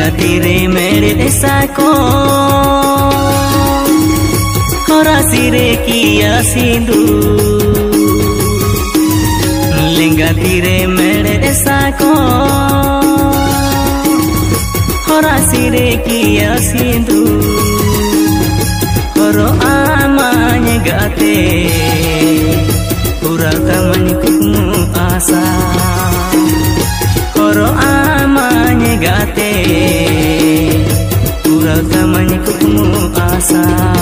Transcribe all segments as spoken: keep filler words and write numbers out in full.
tire mere desako hora sire kia sindu lenga tire mere desako hora sire kia sindu horo amanya gate ural tamani kumu asa horo amanya gate ural tamani kumu asa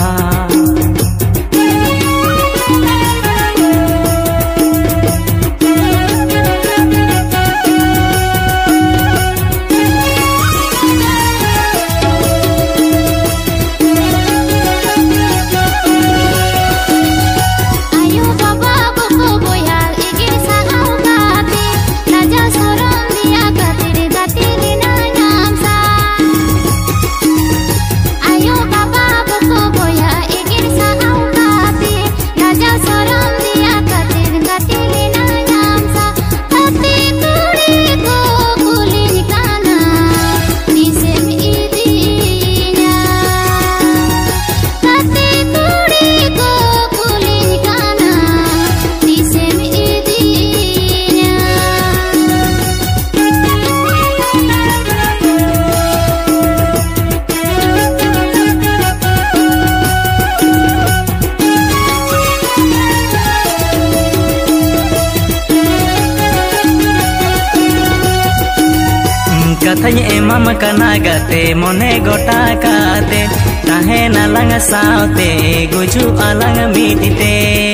Katanya emam kana gate mone gota kate tahena lang saute guju alang mitite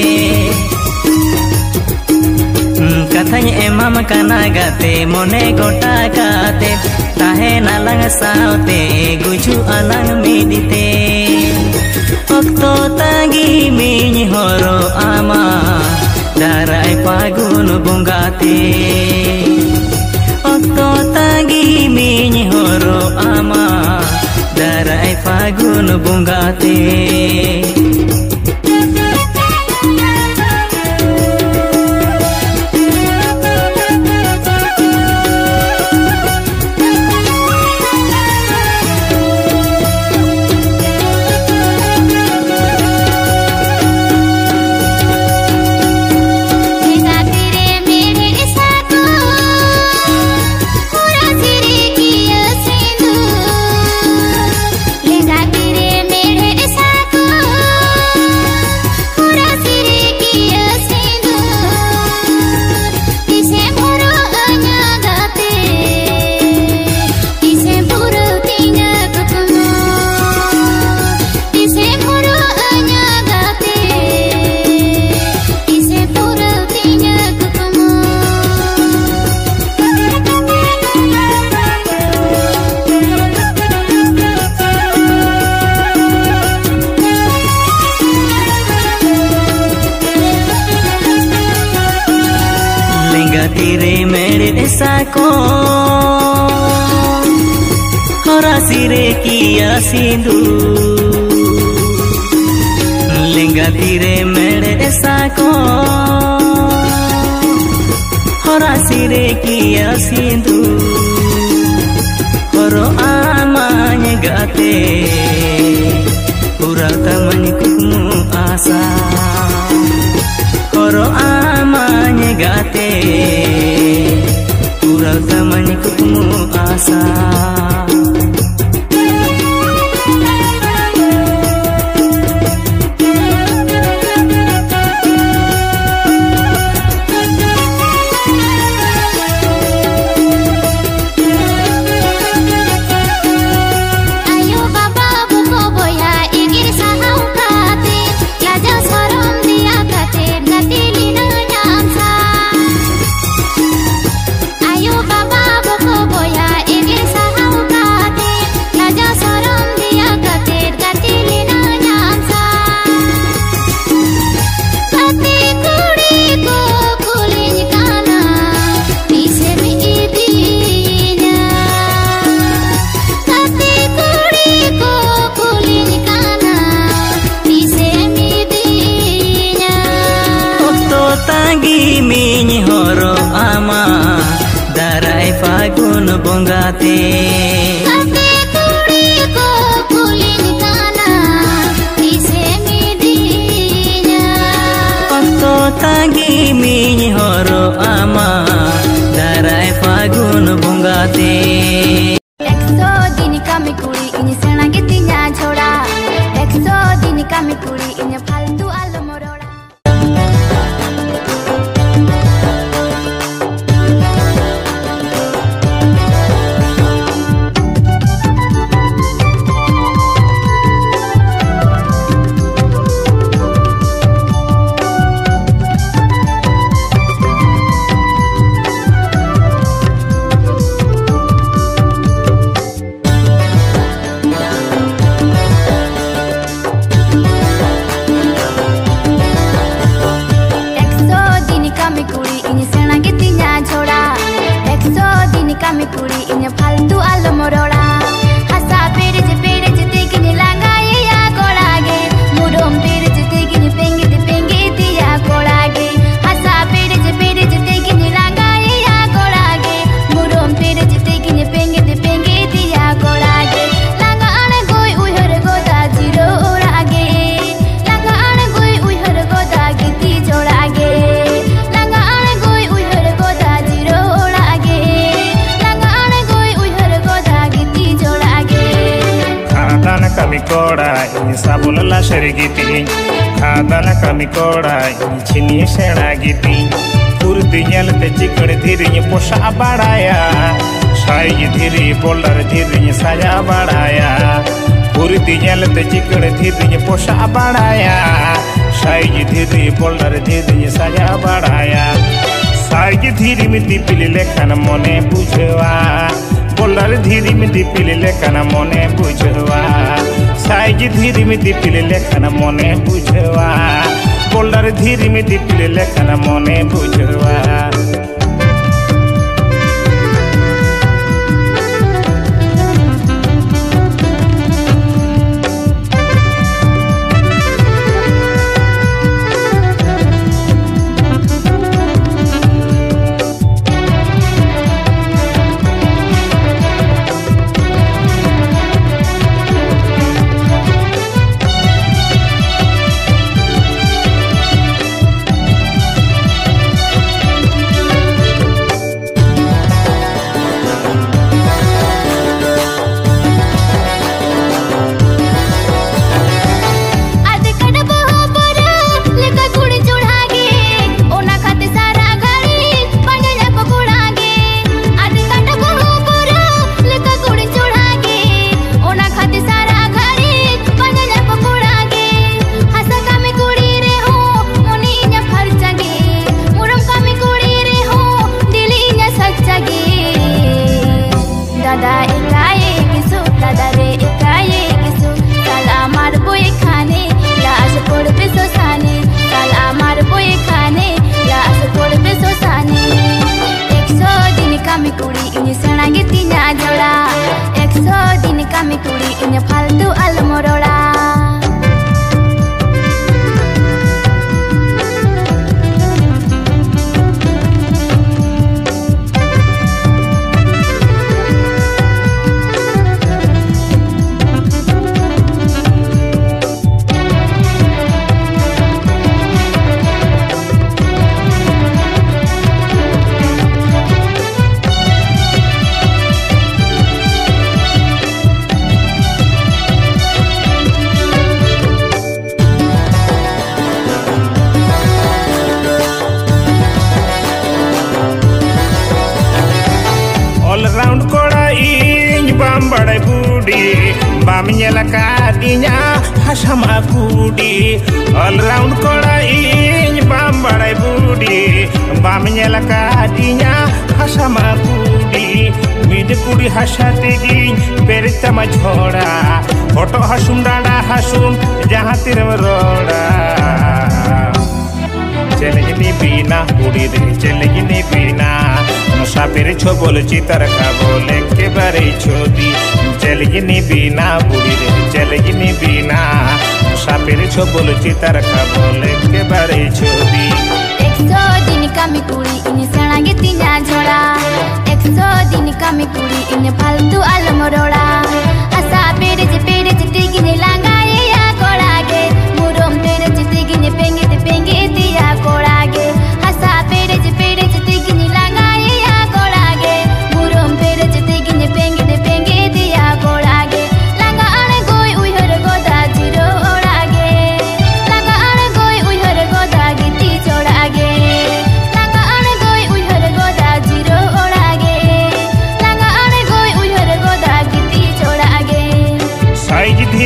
Katanya emam kana gate mone gota kate tahena lang saute guju alang mitite Okto tagi minyi horo ama darai pagun bungate Okto tagi minyi horo ama darai pagun bungate tire mere desako hora sire kia sindu lenga tire mere desako hora sire kia sindu horo amanya gate ural tamani kumu asa horo amanya gate ural tamani kumu asa minyi horo ama darai fagun bongate. सावते एकसो दिन kami kuri ini senang gitinya छोड़ा एकसो दिन kami kuri ini फालतू आलो मरोड़ा kami kuri ini फालतू आलो मरोड़ा हसा पेड़ जे पेड़ जे तेगिनी लांगाए या कोड़ागे Murom पेड़ जे तेगिनी पेंगे दे पेंगे दिया कोड़ागे हसा पेड़ जे पेड़ जे तेगिनी लांगाए या कोड़ागे मुरोम पेड़ जे तेगिनी पेंगे दे पेंगे दिया कोड़ागे लांगा आने गोई उहर गोदा जीरो उड़ागे लांगा आने गोई उहर गोदा गिती जोड़ागे लांगा आने गोई उहर गोदा जीरो उड़ागे kami koda ini sabun la serigiti khadana kami koda ini chini sena giti kurti nyalte chikar dhiri posha badaya sai dhiri bolar dhiri saja badaya kurti nyalte chikar dhiri posha badaya sai dhiri bolar dhiri saja badaya sai dhiri miti pilile kana mone bujhwa बोलर धीरी में दीपिले लेखना मोने बुझवा size धीरी में दीपिले लेखना मोने बुझवा bowler धीरी में दीपिले लेखना मोने बुझवा kami kuri ini senang gitinya joड़ा ekso din kami kuri ini फालतू आलो मरोड़ा All-round koda ing bam badai budi bam nyela kadinya hasama kudi all-round koda ing bam badai budi bam nyela kadinya hasama kudi mid kudi hasate gi berita ma jhoda photo hasum dada hasum jahan tir roda चलेगी बिना उड़ी दे चलेगी बिना मुसाफिर छो बोल चितर का बोले के बारे छोदी चलेगी बिना उड़ी दे चलेगी बिना मुसाफिर छो बोल चितर का बोले के बारे छोदी एकसो दिन kami kuri ini senang gitinya joड़ा ekso din kami kuri ini फालतू आलो मरोड़ा asa pere je pere je tigini langaye ya koड़ागे Murom pere je tigini pengi de pengi diya कोड़ागे asa pere je pere je tigini langaye ya koड़ागे Murom pere je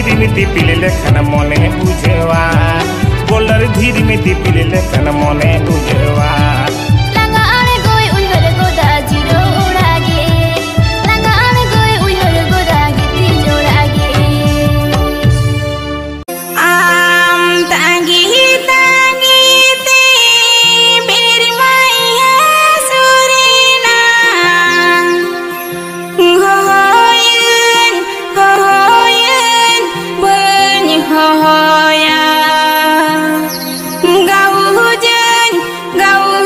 धीरे में दीपिल लेखन मने बुझवा bowler धीरे में दीपिल लेखन मने बुझवा Gau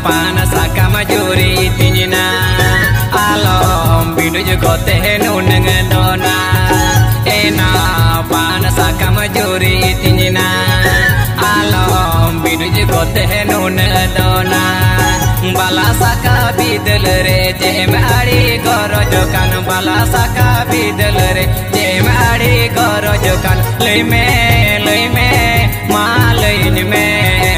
pan sakam juri tinina alom biduj kote nuneng dona ena pan sakam juri tinina alom biduj kote nuneng dona bala saka bidel re jem ari gorojokan bala saka bidel re jem ari gorojokan lei me lei me ma lein me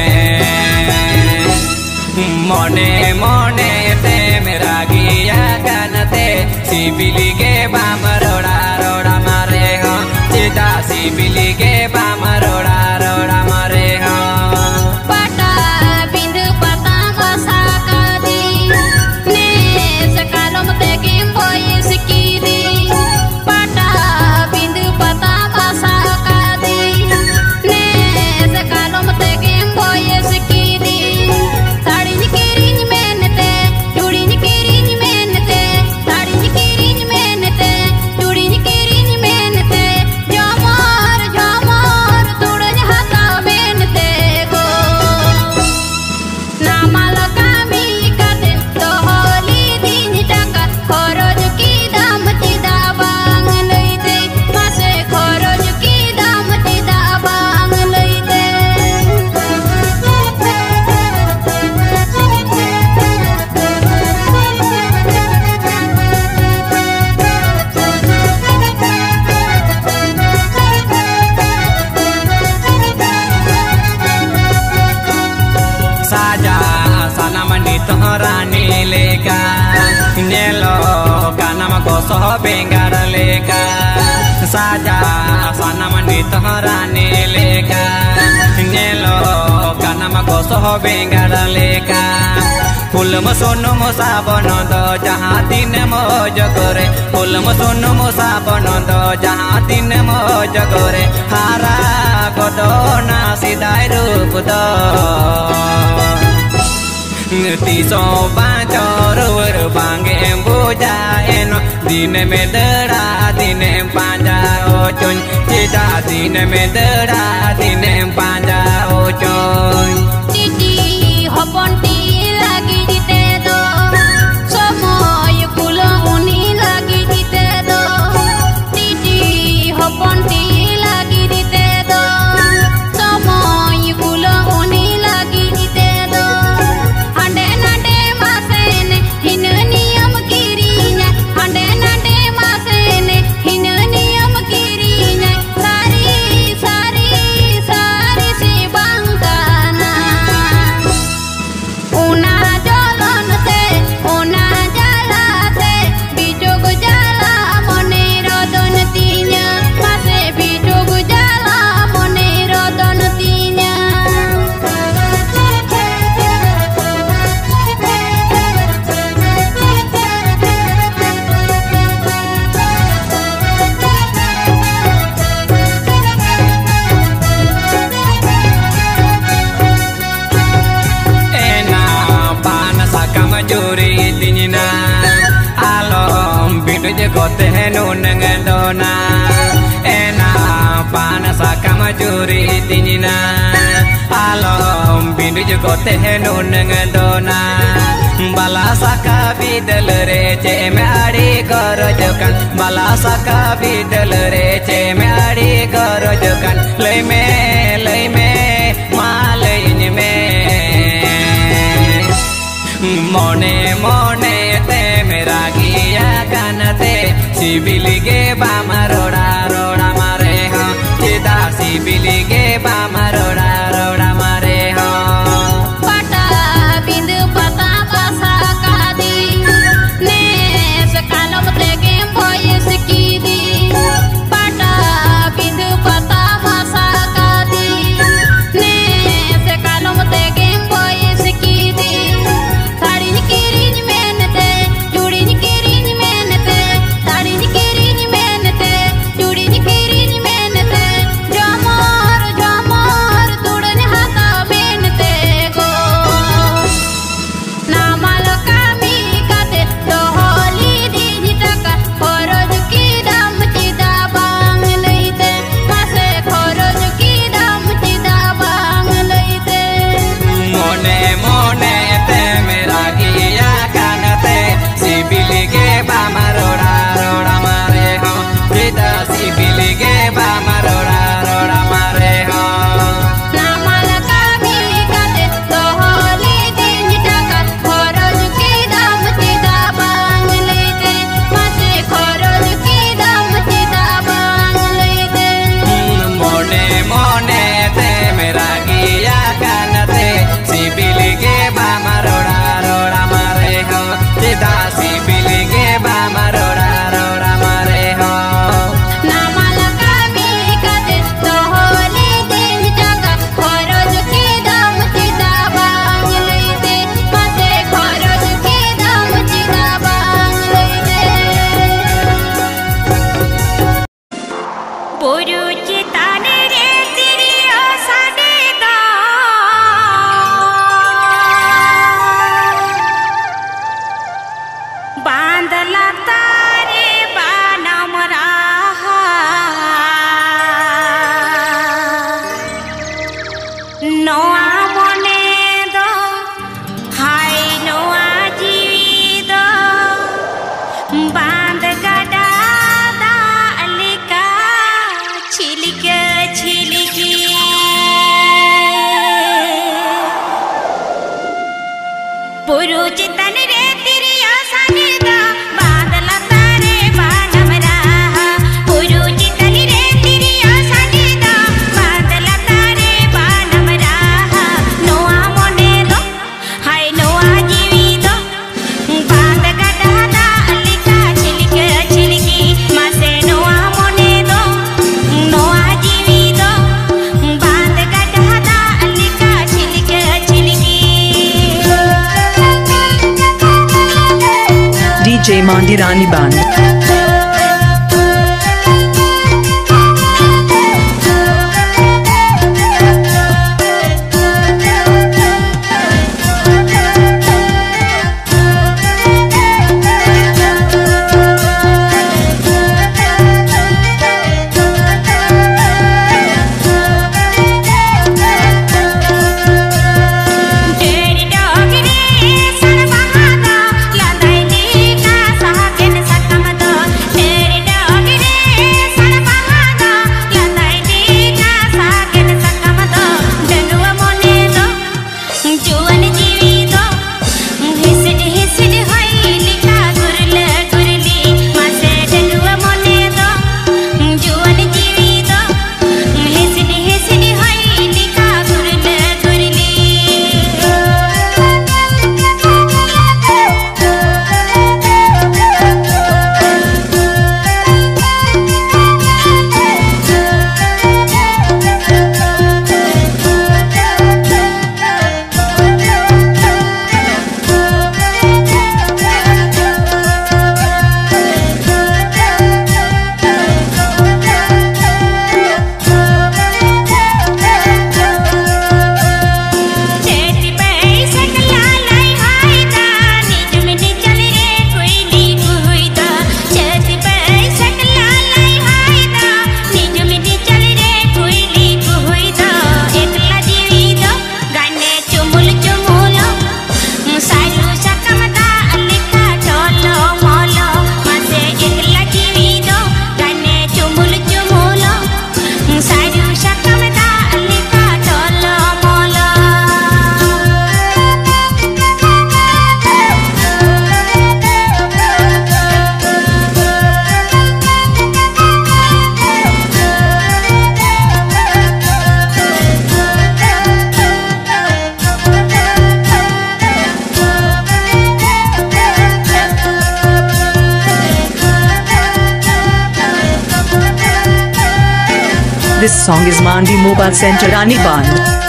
mone mone te mera giya ganate sibili ke bam roda roda mare ho cita sibili ke bam roda roda mare ho pata bindu pata masakadi ne sakalom te kimboy sikidi pata bindu pata masakadi ne sakalom te kimboy sikidi Nelo kanam koso bengar leka saja sana manit harane leka nelo kanam koso bengar leka fulm sonu musabon do jahan din moj gore fulm sonu musabon do jahan din moj gore hara godona sidai rup do tiso bacor bange buja eno dine medera dine panja ochon cita dine medera dine panja ochon titi hopon ti lagi di tedo somoy pulo uni lagi di tedo titi hopon ti lagi di tedo somoy pulo uni lagi di tedo ande nade masene hinaniyam kirinya ande nade masene hinaniyam kirinya sari sari sari si bangkana una jalan te una jalate bijog jala mone rodon tinya mase bijog jala mone rodon tinya ena pan sakam juri tinina alom biduj kote nuneng dona ena pan sakam juri tinina alom biduj kote nuneng dona bala saka bidel re jem ari gorojokan bala saka bidel re jem ari gorojokan lei me lei me ma lein me mone mone te mera giya ganate sibili ke bam roda roda mare ho cita sibili ke bam roda roda mare ho pata bindu pata masakadi ne sakalom te kimboy sikidi pata bindu pata masakadi ne sakalom te kimboy sikidi sari kirin menete juri kirin menete sari kirin menete juri kirin menete jamar jamar Center Rani Band. This song is Mandi Mobile Center Rani Band.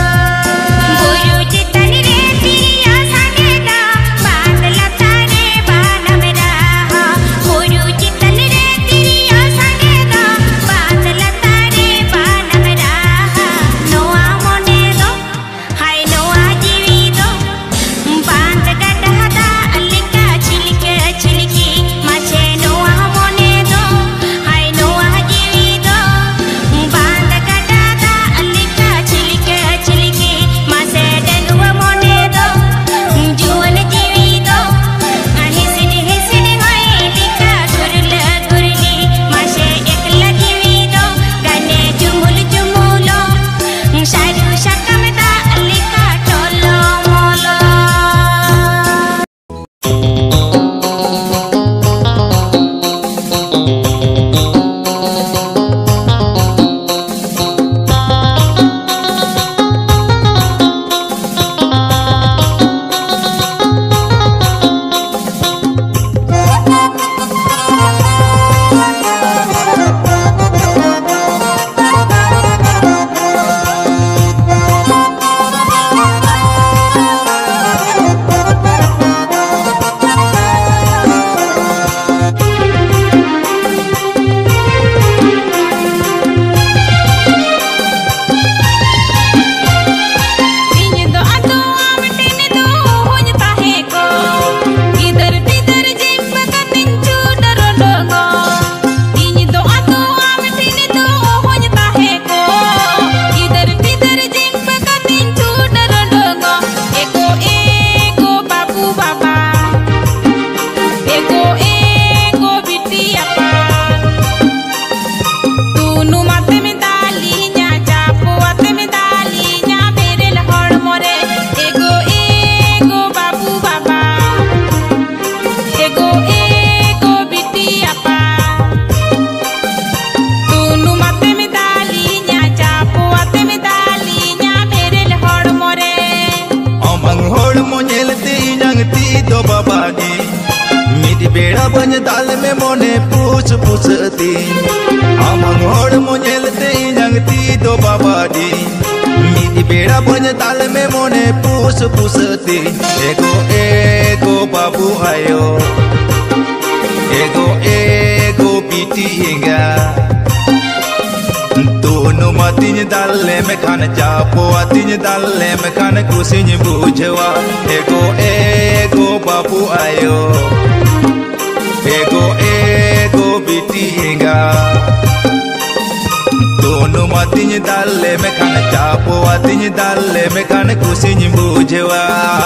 बेड़ा बन दाल में मोने पूछ पूछती आमंग होड़ मोनेलते जंगती दो बाबा दी मिदी बेड़ा बन दाल में मोने पूछ पूछती एगो एगो बाबू आयो ego ego bitinga Tunu matinya dalle mekan capo atinya dalle mekan kusinya bujewa ego ego babu ayo ego ego bitinga Tunu matinya dalle mekan capo atinya dalle mekan kusinya bujewa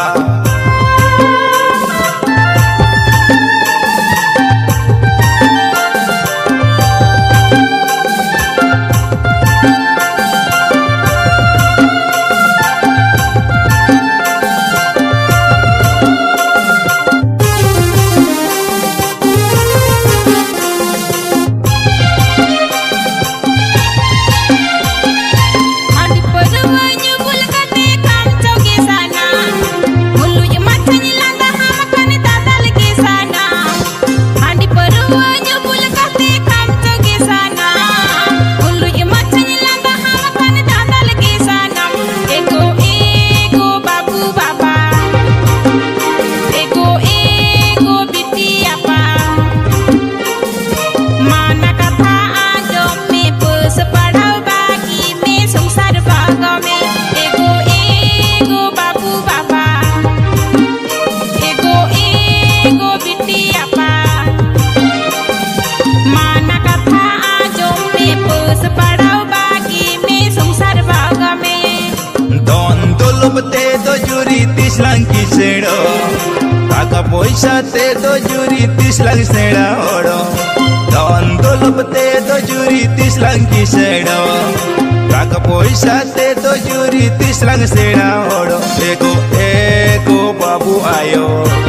te do juri tislang kisero taka poisa te do juri tislang sera oro don dolop te do juri tislang kisero taka poisa te do juri tislang sera oro ego ego babu ayo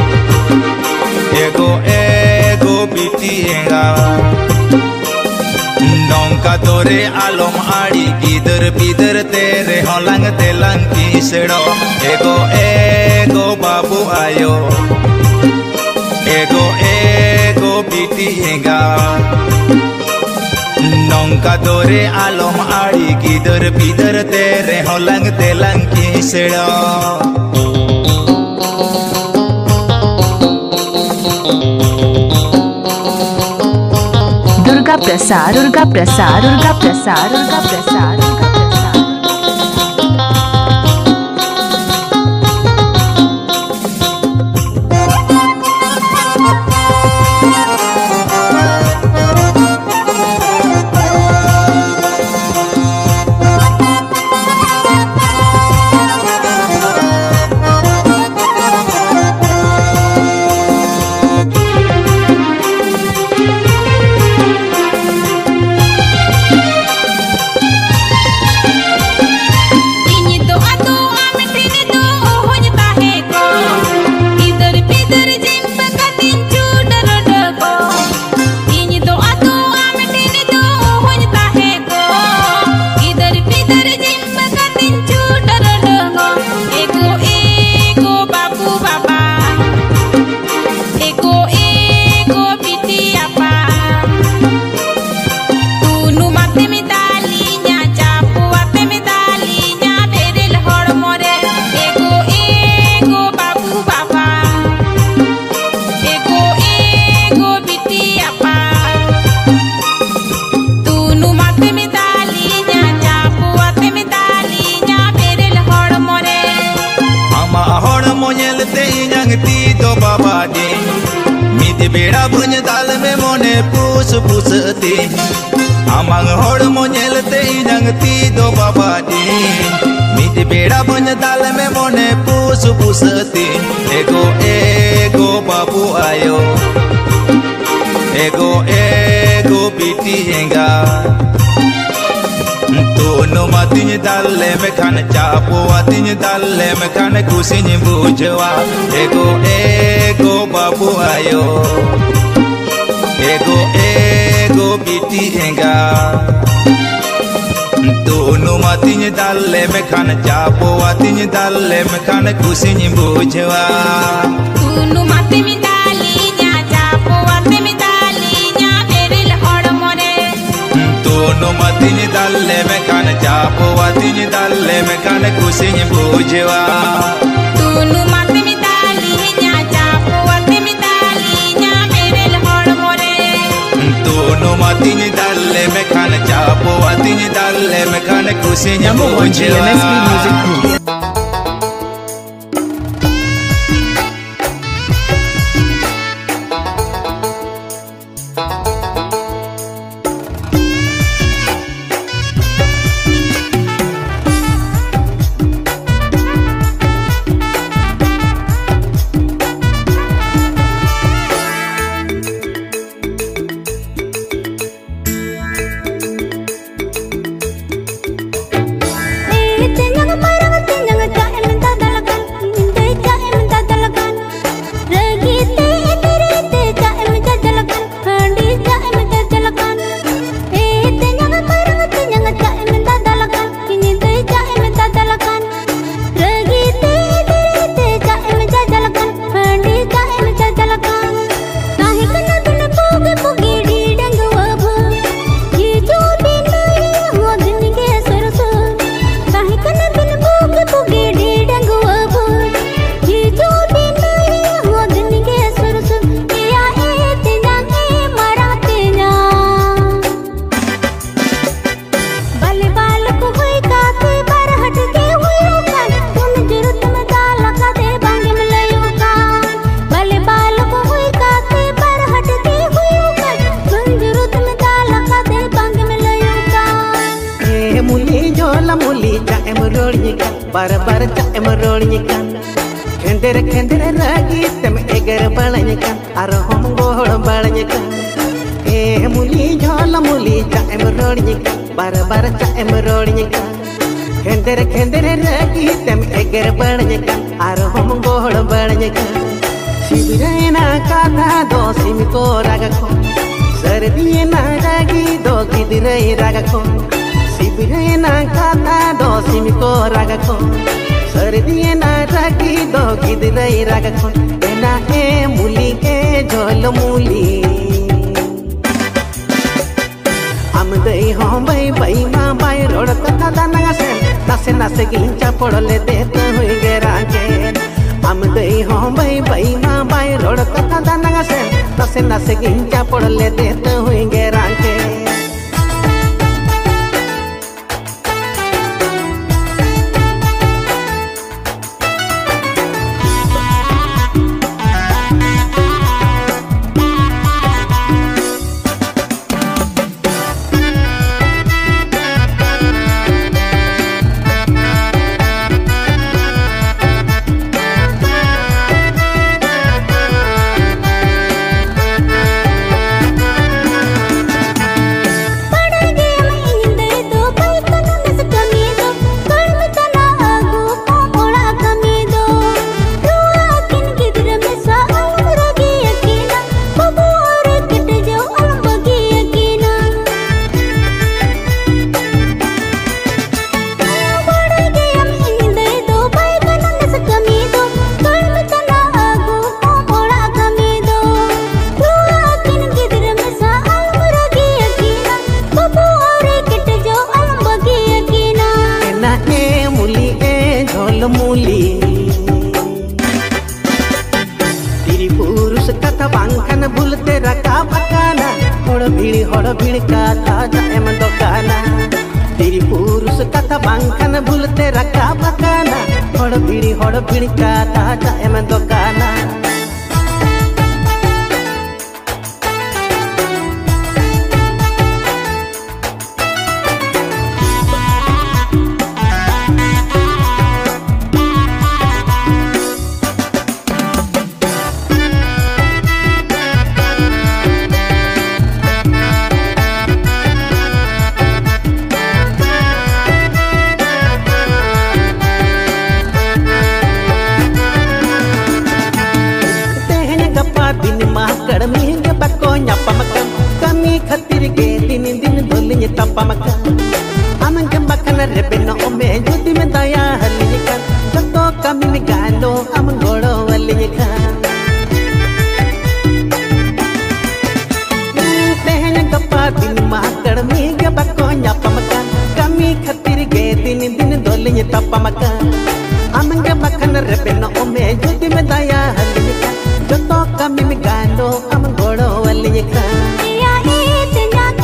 ego ego bitienga Nongka tore alom ari gider bider tere holang telang kisero ego ego babu ayo ego ego bitienga Nongka tore alom ari gider bider tere holang telang kisero Durga Prasad, Durga Prasad, Durga Prasad, Durga Prasad, Durga Prasad. बेड़ा भुज दाल में मोने पूस पूसती आमंग होड़ मोनेलते जंगती दो बाबा दी मिट बेड़ा भुज दाल में मोने पूस पूसती एगो एगो बाबू आयो एगो एगो बिटिएगा दोनों मातिन दाले में खान चापो आतिन दाले में खान कुसिन बुझवा एगो एगो बाबू आयो एगो एगो बिटिएगा दोनों मातिन दाले में खान चापो आतिन दाले में खान कुसिन बुझवा दोनों माति में दाली nya चापो आते में दाली nya बेरिल होड़ मोरे दोनों मातिन दाले में खान चापो आतिन दाले में खान कुसिन बुझवा दोनों माति में दाली nya चापो आते में दाली nya बेरिल होड़ मोरे mating dalle me kan chapo ating dalle me kan kusinya M S B Music Group. बार बार चाम रोड़िकान खेंडेर खेंडेर रागी तम एगर बड़िकान आर हम गोड़ बड़िकान ए मुली झोल मुली चाम रोड़िकान बार बार चाम रोड़िकान खेंडेर खेंडेर रागी तम एगर बड़िकान आर हम गोड़ बड़िकान शिवरेना काथा दो सिम को रागखो सर्दियेना रागी दो गिदरे रागखो शिवरेना काथा दो सिम को रागखो सर्दियेना रागी दो गिदरे रागखो एना ए मुली के झोल मुली हम दई हो बाई बाई मा बाई रोड कथा दाना से नासे नासे गिंचा पड़ले देते हुई गेरा के हम दई हो बाई बाई मा बाई रोड कथा दाना से नासे नासे गिंचा पड़ले देते हुई गेरा के मुली तिरी पुरुष कथा बांखन भूलते रखा पकाना होड़ भीड़ होड़ भीड़ कथा जाम दोकाना तिरी पुरुष कथा बांखन भूलते रखा पकाना होड़ भीड़ होड़ भीड़ कथा जाम दोकाना kami khatir ke din din dolinya tapamaka amang kembakana rebena ome jodi me daya halikan jato kami me galo amang godo walikan tehnya kappa din mahkar mi ge bakko nyapamaka kami khatir ke din din dolinya tapamaka amang kembakana rebena ome jodi me daya halikan jato kami me galo amang godo walikan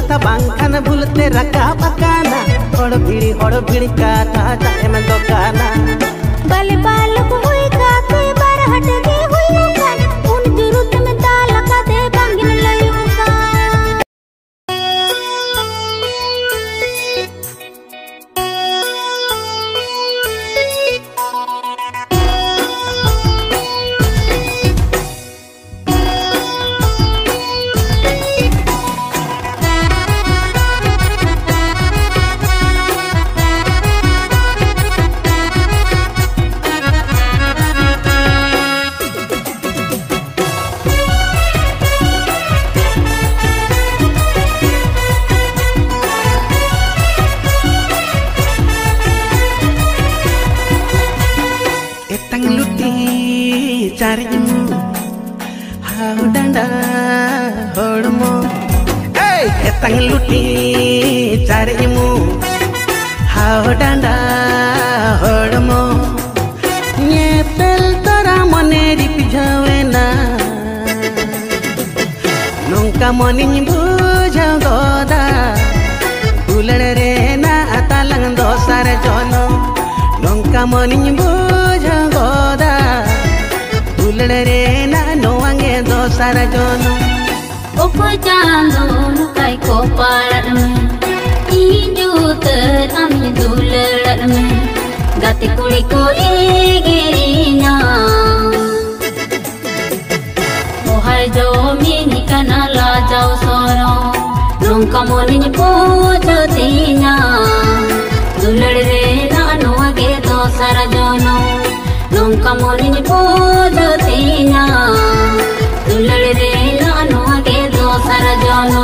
कथा बांखान भूलते रखा पकाना हड़ भिड़ी हड़ भिड़ी काथा चाहे में दोकाना बाले बाल को हुई काते बार हट के हुई कान उन जरूरत में ताल का दे बांगिन लयूं का carimu hau danda hormo hey etang luti carimu hau danda hormo nyepel tara mone dipijawena nongka moning bujau goda uladare na atalang dosar jono nongka moning bujau goda uladare na noange dosar jono opo jando nukai ko parat me inju ter ami dularat me gati kuli ko egerinya mohar jo mini kana la jau soro nongka moni pujo tina duladare na noange dosar jono nongka moni pujo tina duladare na noange dosar jono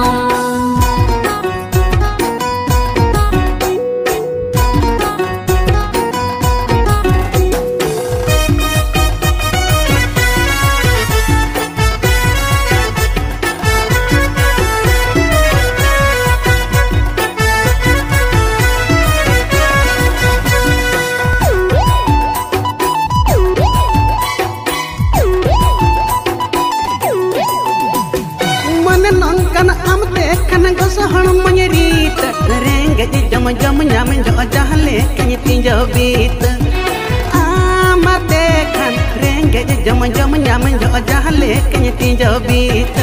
jam jam nyam jo jahle kany tinjo bit amate kan renge jam jam nyam jo jahle kany tinjo bit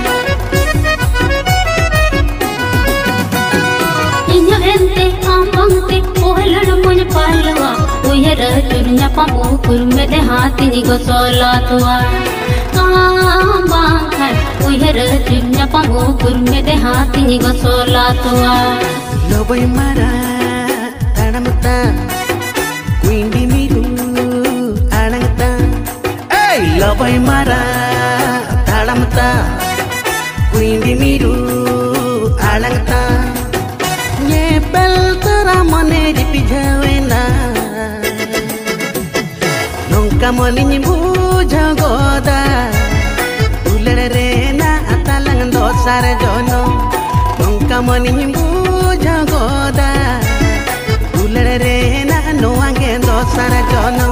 inyo ente ambangte ohlad mon palwa uyara turnya pamu kurme de hati ni gosola tuwa ambangkan uyara turnya pamu kurme de hati ni gosola tuwa Loboy mara tanamta Quindi miru anangta Hey loboy mara tanamta Quindi miru anangta Nyepel teramane di pijawena Nongka moni buja goda Uladare na atalang dosar jono Nongka moni jagoda uladare na noange dosar jono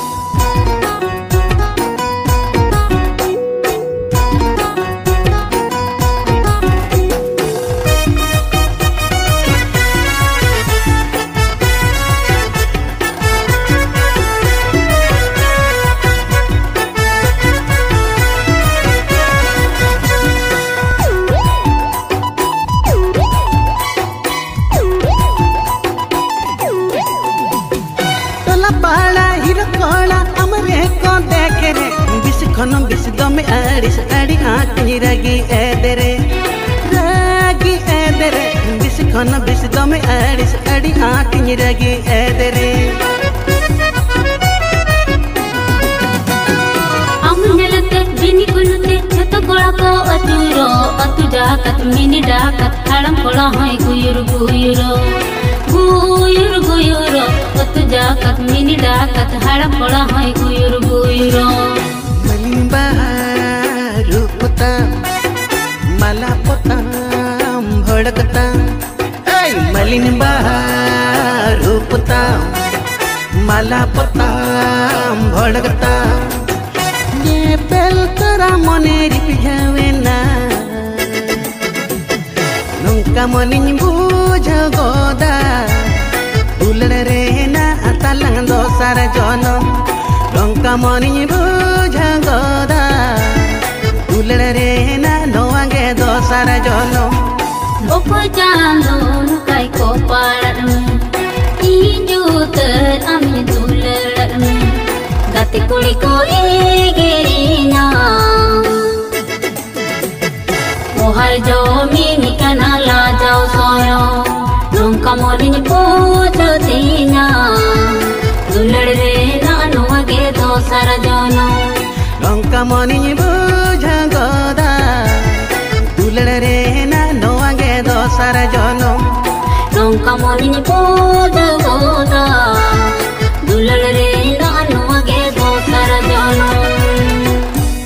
kono bis dome aris adi aati ragi edere ragi edere bis kono bis dome aris adi aati ragi edere amnelate bini kunute chata kola ko aturo atu jakat mini dakat halam kola hai guyur guyuro guyur guyuro atu jakat mini dakat halam kola hai guyur guyuro रूपता मला पोताम भड़कता ऐ मलिन बहार रूपता मला पोताम भड़कता ये पेल तरा मने रिपिजावेना nungka moning buja goda dular rena atalang dosar jono nungka moning buja goda dular rena noange dosar jono Opo jalo nukai ko parat me Inju ter ami dular me Gati kuli ko egerina Mohar jo mini kana la jau soyo Nungka moring pujo tina Dular re na nuage dosar jono nungka moning buja goda dular re na noange dosar jono Nungka moring pujo